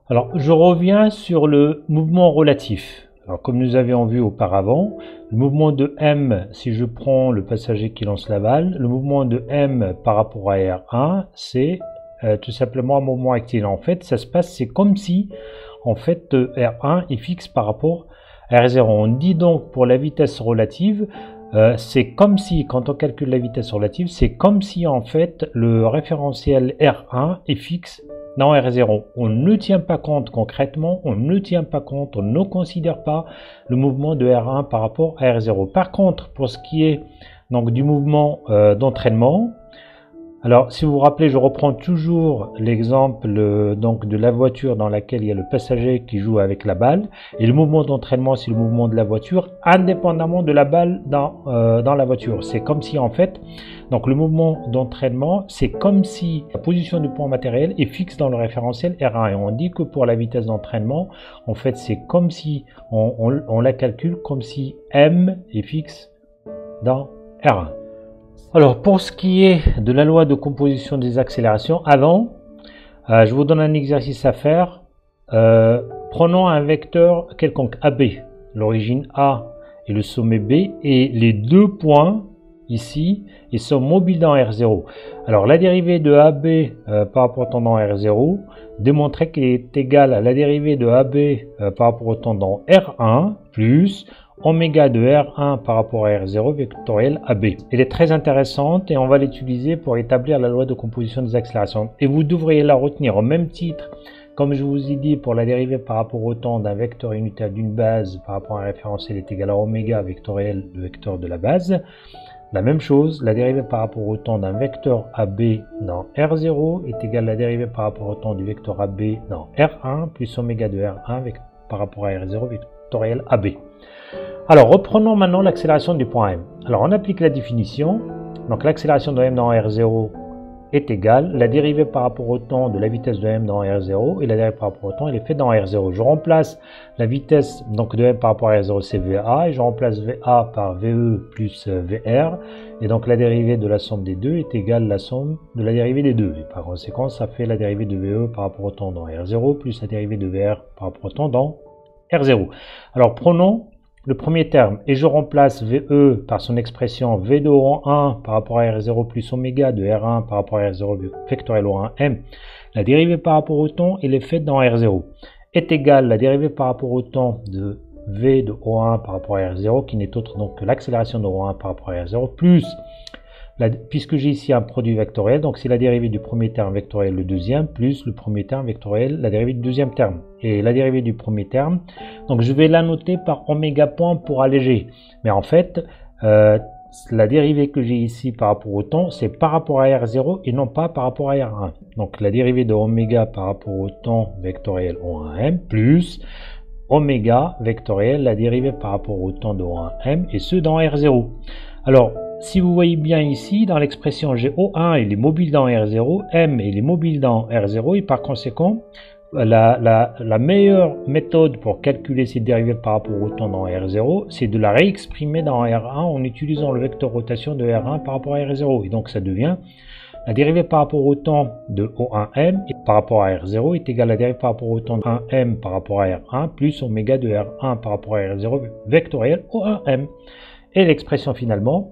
Alors, je reviens sur le mouvement relatif. Alors, comme nous avions vu auparavant, le mouvement de M, si je prends le passager qui lance la balle, le mouvement de M par rapport à R1, c'est tout simplement un mouvement rectiligne. En fait, ça se passe, c'est comme si, en fait, R1 est fixe par rapport à R0. On dit donc pour la vitesse relative, c'est comme si, quand on calcule la vitesse relative, c'est comme si, en fait, le référentiel R1 est fixe dans R0. On ne tient pas compte concrètement, on ne tient pas compte, on ne considère pas le mouvement de R1 par rapport à R0. Par contre, pour ce qui est donc du mouvement d'entraînement, alors si vous vous rappelez, je reprends toujours l'exemple donc de la voiture dans laquelle il y a le passager qui joue avec la balle, et le mouvement d'entraînement, c'est le mouvement de la voiture indépendamment de la balle dans la voiture. C'est comme si en fait, donc le mouvement d'entraînement, c'est comme si la position du point matériel est fixe dans le référentiel R1, et on dit que pour la vitesse d'entraînement, en fait c'est comme si on la calcule comme si M est fixe dans R1. Alors, pour ce qui est de la loi de composition des accélérations, avant, je vous donne un exercice à faire. Prenons un vecteur quelconque, AB, l'origine A et le sommet B, et les deux points, ici, ils sont mobiles dans R0. Alors, la dérivée de AB par rapport au temps dans R0, démontrer qu'il est égal à la dérivée de AB par rapport au temps dans R1, plus oméga de R1 par rapport à R0 vectoriel AB. Elle est très intéressante et on va l'utiliser pour établir la loi de composition des accélérations. Et vous devriez la retenir au même titre, comme je vous ai dit, pour la dérivée par rapport au temps d'un vecteur unitaire d'une base par rapport à un référentiel est égal à oméga vectoriel de vecteur de la base. La même chose, la dérivée par rapport au temps d'un vecteur AB dans R0 est égale à la dérivée par rapport au temps du vecteur AB dans R1 plus oméga de R1 par rapport à R0 vectoriel AB. Alors, reprenons maintenant l'accélération du point M. Alors, on applique la définition. Donc, l'accélération de M dans R0 est égale la dérivée par rapport au temps de la vitesse de M dans R0 et la dérivée par rapport au temps, elle est faite dans R0. Je remplace la vitesse donc de M par rapport à R0, c'est VA, et je remplace VA par VE plus VR. Et donc, la dérivée de la somme des deux est égale à la somme de la dérivée des deux. Et par conséquent, ça fait la dérivée de VE par rapport au temps dans R0 plus la dérivée de VR par rapport au temps dans R0. Alors, prenons le premier terme, et je remplace VE par son expression V de rang 1 par rapport à R0 plus oméga de R1 par rapport à R0 vectoriel au 1M. La dérivée par rapport au temps, elle est faite dans R0, est égale la dérivée par rapport au temps de V de O1 par rapport à R0, qui n'est autre donc que l'accélération de O1 par rapport à R0, plus, puisque j'ai ici un produit vectoriel, donc c'est la dérivée du premier terme vectoriel le deuxième, plus le premier terme vectoriel, la dérivée du deuxième terme. Et la dérivée du premier terme, donc je vais la noter par oméga point pour alléger. Mais en fait, la dérivée que j'ai ici par rapport au temps, c'est par rapport à R0 et non pas par rapport à R1. Donc la dérivée de oméga par rapport au temps vectoriel O1M, plus oméga vectoriel, la dérivée par rapport au temps de O1M, et ce dans R0. Alors, si vous voyez bien ici, dans l'expression GO1, il est mobile dans R0, M, il est mobile dans R0, et par conséquent, la meilleure méthode pour calculer cette dérivée par rapport au temps dans R0, c'est de la réexprimer dans R1 en utilisant le vecteur rotation de R1 par rapport à R0. Et donc, ça devient la dérivée par rapport au temps de O1M par rapport à R0 est égale à la dérivée par rapport au temps de 1M par rapport à R1 plus oméga de R1 par rapport à R0 vectoriel O1M. Et l'expression finalement,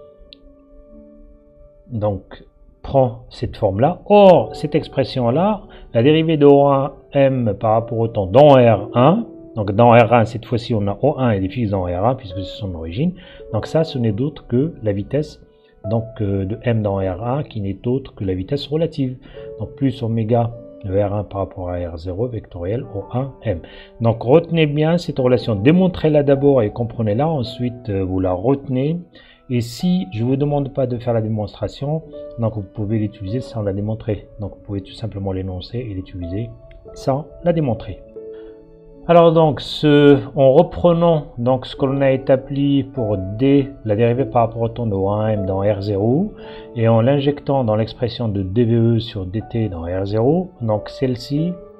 donc, prend cette forme-là. Or, cette expression-là, la dérivée de O1M par rapport au temps dans R1, donc dans R1, cette fois-ci, on a O1 et les fixe dans R1, puisque c'est son origine. Donc ça, ce n'est d'autre que la vitesse donc, de M dans R1, qui n'est autre que la vitesse relative. Donc, plus oméga de R1 par rapport à R0 vectoriel O1M. Donc, retenez bien cette relation. Démontrez-la d'abord et comprenez-la. Ensuite, vous la retenez. Et si je ne vous demande pas de faire la démonstration, donc vous pouvez l'utiliser sans la démontrer. Donc vous pouvez tout simplement l'énoncer et l'utiliser sans la démontrer. Alors donc, en reprenant donc ce que l'on a établi pour D, la dérivée par rapport au temps de 1M dans R0, et en l'injectant dans l'expression de dVE sur dt dans R0, donc celle-ci,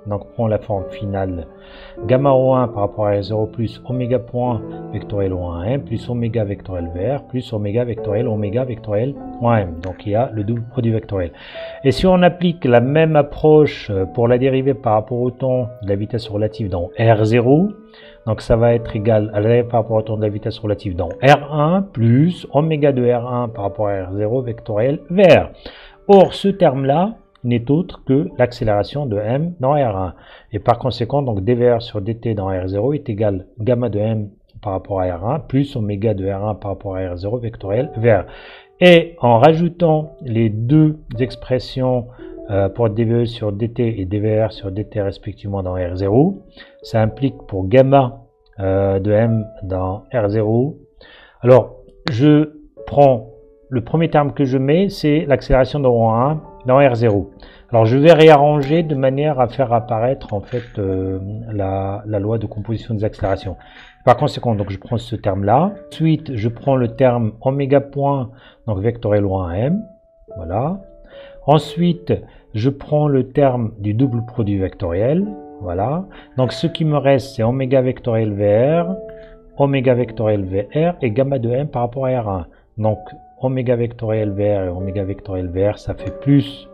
donc prend la forme finale gamma O1 par rapport à R0 plus oméga point vectoriel O1M plus oméga vectoriel VR plus oméga vectoriel O1M. Donc il y a le double produit vectoriel. Et si on applique la même approche pour la dérivée par rapport au temps de la vitesse relative dans R0, donc ça va être égal à la dérivée par rapport au temps de la vitesse relative dans R1 plus oméga de R1 par rapport à R0 vectoriel VR. Or ce terme-là n'est autre que l'accélération de m dans R1. Et par conséquent, donc dvr sur dt dans R0 est égal gamma de m par rapport à R1 plus oméga de R1 par rapport à R0 vectoriel VR. Et en rajoutant les deux expressions pour dve sur dt et dvr sur dt respectivement dans R0, ça implique pour gamma de m dans R0. Alors, je prends le premier terme que je mets, c'est l'accélération de O1 dans R0. Alors je vais réarranger de manière à faire apparaître en fait la loi de composition des accélérations. Par conséquent, donc je prends ce terme-là. Ensuite, je prends le terme oméga point, donc vectoriel O1M. Voilà. Ensuite, je prends le terme du double produit vectoriel. Voilà. Donc ce qui me reste, c'est oméga vectoriel VR, oméga vectoriel VR et gamma de m par rapport à R1. Donc oméga vectoriel VR et oméga vectoriel VR, ça fait plus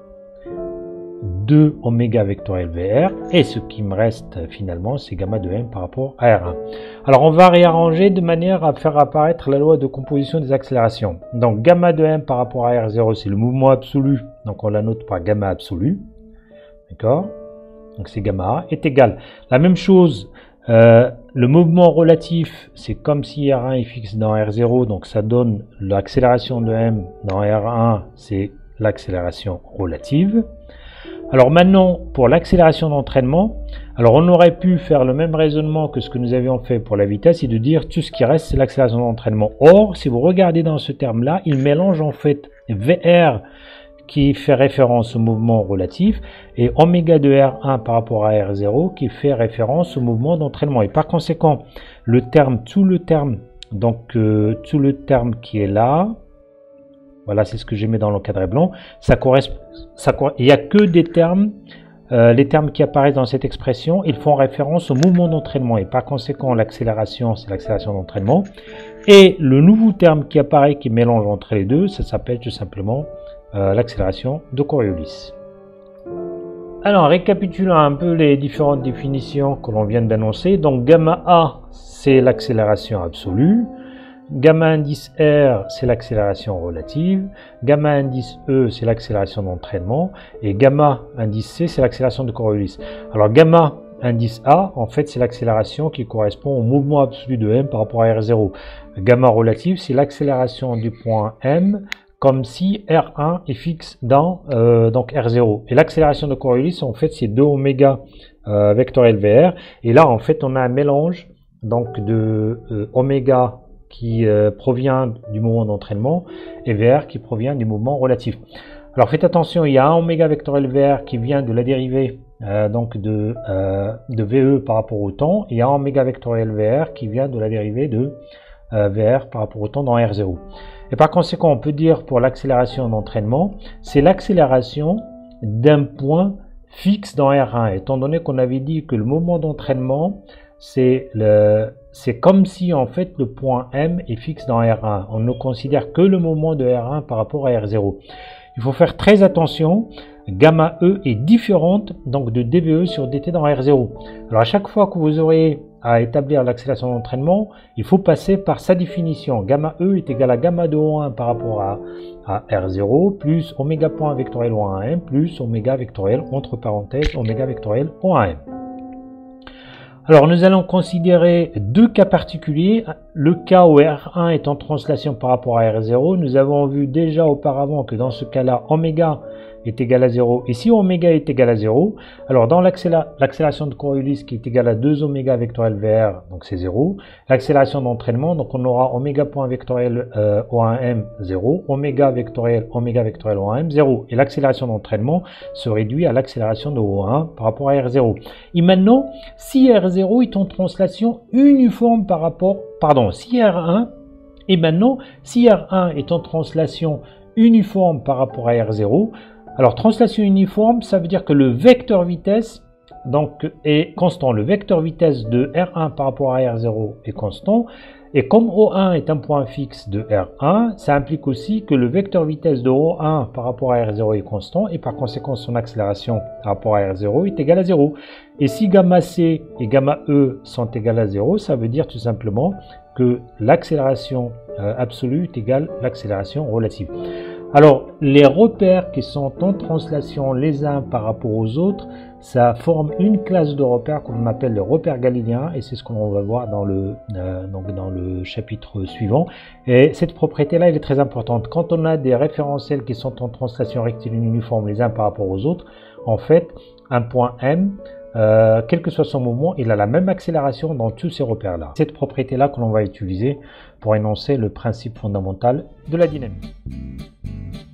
2 oméga vectoriel VR, et ce qui me reste finalement, c'est gamma de m par rapport à R1. Alors on va réarranger de manière à faire apparaître la loi de composition des accélérations. Donc gamma de m par rapport à R0, c'est le mouvement absolu, donc on la note par gamma absolu, d'accord? Donc c'est gamma A est égal. La même chose, le mouvement relatif, c'est comme si R1 est fixe dans R0, donc ça donne l'accélération de m dans R1, c'est l'accélération relative. Alors maintenant, pour l'accélération d'entraînement, alors on aurait pu faire le même raisonnement que ce que nous avions fait pour la vitesse et de dire tout ce qui reste, c'est l'accélération d'entraînement. Or, si vous regardez dans ce terme-là, il mélange en fait VR qui fait référence au mouvement relatif et oméga de R1 par rapport à R0 qui fait référence au mouvement d'entraînement. Et par conséquent, le terme, tout le terme qui est là, voilà, c'est ce que j'ai mis dans l'encadré blanc, ça correspond, il n'y a que des termes, les termes qui apparaissent dans cette expression, ils font référence au mouvement d'entraînement. Et par conséquent, l'accélération, c'est l'accélération d'entraînement. Et le nouveau terme qui apparaît, qui mélange entre les deux, ça s'appelle tout simplement l'accélération de Coriolis. Alors, récapitulons un peu les différentes définitions que l'on vient d'annoncer. Donc, gamma A, c'est l'accélération absolue. Gamma indice R, c'est l'accélération relative. Gamma indice E, c'est l'accélération d'entraînement. Et gamma indice C, c'est l'accélération de Coriolis. Alors, gamma indice A, en fait, c'est l'accélération qui correspond au mouvement absolu de M par rapport à R0. Gamma relative, c'est l'accélération du point M comme si R1 est fixe dans donc R0. Et l'accélération de Coriolis, en fait, c'est 2 oméga vectoriel VR. Et là, en fait, on a un mélange donc de oméga qui provient du mouvement d'entraînement et VR qui provient du mouvement relatif. Alors faites attention, il y a un oméga vectoriel VR qui vient de la dérivée donc de VE par rapport au temps, et il y a un oméga vectoriel VR qui vient de la dérivée de VR par rapport au temps dans R0. Et par conséquent, on peut dire pour l'accélération d'entraînement, c'est l'accélération d'un point fixe dans R1, étant donné qu'on avait dit que le mouvement d'entraînement, c'est comme si en fait le point M est fixe dans R1. On ne considère que le mouvement de R1 par rapport à R0. Il faut faire très attention, gamma E est différente donc de dVE sur dt dans R0. Alors à chaque fois que vous aurez à établir l'accélération d'entraînement, il faut passer par sa définition. Gamma E est égal à gamma de O1 par rapport à R0 plus oméga point vectoriel O1M plus oméga vectoriel entre parenthèses oméga vectoriel O1M. Alors nous allons considérer deux cas particuliers. Le cas où R1 est en translation par rapport à R0. Nous avons vu déjà auparavant que dans ce cas-là, oméga est égal à 0. Et si oméga est égal à 0, alors dans l'accélération de Coriolis qui est égale à 2 oméga vectoriel VR, donc c'est 0. L'accélération d'entraînement, donc on aura oméga point vectoriel O1M 0, oméga vectoriel O1M 0. Et l'accélération d'entraînement se réduit à l'accélération de O1 par rapport à R0. Et maintenant, si R0 est en translation uniforme par rapport, si R1 est en translation uniforme par rapport à R0, alors translation uniforme, ça veut dire que le vecteur vitesse donc est constant. Le vecteur vitesse de R1 par rapport à R0 est constant. Et comme O1 est un point fixe de R1, ça implique aussi que le vecteur vitesse de O1 par rapport à R0 est constant et par conséquent son accélération par rapport à R0 est égale à 0. Et si gamma C et gamma E sont égales à 0, ça veut dire tout simplement que l'accélération absolue est égale à l'accélération relative. Alors, les repères qui sont en translation les uns par rapport aux autres, ça forme une classe de repères qu'on appelle les repères galiléens et c'est ce qu'on va voir dans le chapitre suivant. Et cette propriété-là, elle est très importante. Quand on a des référentiels qui sont en translation rectiligne uniforme les uns par rapport aux autres, en fait, un point M, quel que soit son mouvement, il a la même accélération dans tous ces repères-là. Cette propriété-là que l'on va utiliser pour énoncer le principe fondamental de la dynamique.